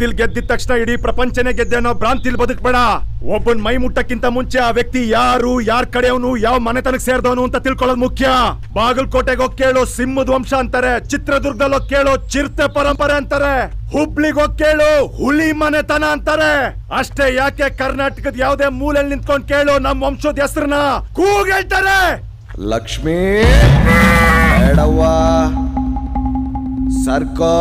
ಕಾರ್ಗಿಲ್ ಗೆದ್ದಿದ ತಕ್ಷಣ ಇಡೀ ಪ್ರಪಂಚನೇ ಗೆದ್ದೆ ಅನ್ನೋ ಭ್ರಾಂತಿಲ್ ಬದುಕ್ಬೇಡ. ಒಬ್ಬನ್ ಮೈ ಮುಟ್ಟಕ್ಕಿಂತ ಮುಂಚೆ ಆ ವ್ಯಕ್ತಿ ಯಾರು, ಯಾರ್ ಕಡೆಯವನು, ಯಾವ ಮನೆತನಕ್ಕೆ ಸೇರಿದವನು ಅಂತ ತಿಳ್ಕೊಳ್ಳೋದು ಮುಖ್ಯ. ಬಾಗಲಕೋಟೆಗೆ ಹೋಗಿ ಕೇಳೋ ಸಿಂಹದ ವಂಶ ಅಂತಾರೆ, ಚಿತ್ರದುರ್ಗದಲ್ಲಿ ಹೋಗಿ ಕೇಳೋ ಚಿರತೆ ಪರಂಪರೆ ಅಂತಾರೆ, ಹುಬ್ಳಿಗೆ ಹೋಗಿ ಕೇಳೋ ಹುಲಿ ಮನೆತನ ಅಂತಾರೆ. ಅಷ್ಟೇ ಯಾಕೆ ಕರ್ನಾಟಕದ ಯಾವುದೇ ಮೂಲೆಯಲ್ಲಿ ನಿಂತ್ಕೊಂಡು ಕೇಳೋ ನಮ್ ವಂಶದ ಹೆಸರನ್ನ ಕೂಗೇಳ್ತಾರೆ. ಲಕ್ಷ್ಮೀ ಬೇಡವ್ವ, ಸರ್ಕೋ.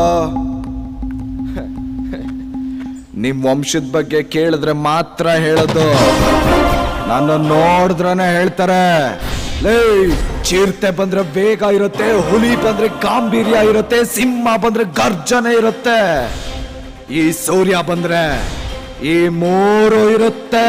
ನಿಮ್ ವಂಶದ ಬಗ್ಗೆ ಕೇಳಿದ್ರೆ ಮಾತ್ರ ಹೇಳೋದು, ನಾನು ನೋಡಿದ್ರನೆ ಹೇಳ್ತಾರೆ. ಲೇ, ಚಿರತೆ ಬಂದ್ರೆ ವೇಗ ಇರುತ್ತೆ, ಹುಲಿ ಬಂದ್ರೆ ಗಾಂಭೀರ್ಯ ಇರುತ್ತೆ, ಸಿಂಹ ಬಂದ್ರೆ ಗರ್ಜನೆ ಇರುತ್ತೆ, ಈ ಸೂರ್ಯ ಬಂದ್ರೆ ಈ ಮೂರು ಇರುತ್ತೆ.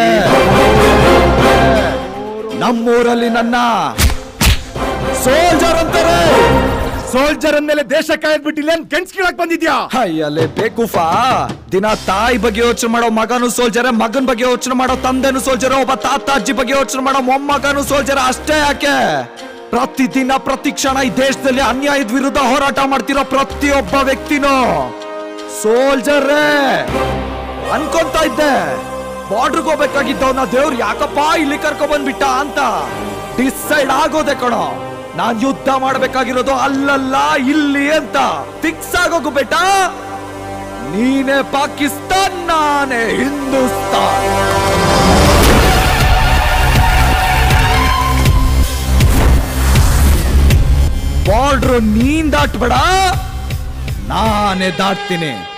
ನಮ್ಮೂರಲ್ಲಿ ನನ್ನ ಸೋಲ್ಜರ್ ಅಂತಾರೆ. ಸೋಲ್ಜರ್ ಅಂದ್ಮೇಲೆ ದೇಶ ಕಾಯ್ದ್ಬಿಟ್ಟಿಲ್ಲ ಗೆನ್ಸ್ ಕೀಳಕ್ ಬಂದಿದ್ಯಾ? ಅಯ್ಯಲ್ಲೇ ಬೇಕುಫಾ, ದಿನ ತಾಯಿ ಬಗ್ಗೆ ಯೋಚನೆ ಮಾಡೋ ಮಗನು ಸೋಲ್ಜರ್, ಮಗನ್ ಬಗ್ಗೆ ಯೋಚನೆ ಮಾಡೋ ತಂದೆನು ಸೋಲ್ಜರ್, ಒಬ್ಬ ತಾತ ಅಜ್ಜಿ ಬಗ್ಗೆ ಯೋಚನೆ ಮಾಡೋ ಮೊಮ್ಮಗನು ಸೋಲ್ಜರ್. ಅಷ್ಟೇ ಯಾಕೆ, ಪ್ರತಿದಿನ ಪ್ರತಿ ಕ್ಷಣ ಈ ದೇಶದಲ್ಲಿ ಅನ್ಯಾಯದ ವಿರುದ್ಧ ಹೋರಾಟ ಮಾಡ್ತಿರೋ ಪ್ರತಿಯೊಬ್ಬ ವ್ಯಕ್ತಿನೂ ಸೋಲ್ಜರೇ ಅನ್ಕೊಂತ ಇದ್ದೆ. ಬಾರ್ಡರ್ಗೆ ಹೋಗ್ಬೇಕಾಗಿದ್ದವನ್ನ ದೇವ್ರು ಯಾಕಪ್ಪ ಇಲ್ಲಿ ಕರ್ಕೊ ಬಂದ್ಬಿಟ್ಟ ಅಂತ ಡಿಸೈಡ್ ಆಗೋದೆ ಕಣೋ. ನಾನ್ ಯುದ್ಧ ಮಾಡ್ಬೇಕಾಗಿರೋದು ಅಲ್ಲಲ್ಲ ಇಲ್ಲಿ ಅಂತ ಫಿಕ್ಸ್ ಆಗೋಗು ಬೇಟ. ನೀನೇ ಪಾಕಿಸ್ತಾನ್, ನಾನೇ ಹಿಂದೂಸ್ತಾನ್. ಬಾರ್ಡ್ರು ನೀನ್ ದಾಟ್ಬೇಡ, ನಾನೇ ದಾಟ್ತೀನಿ.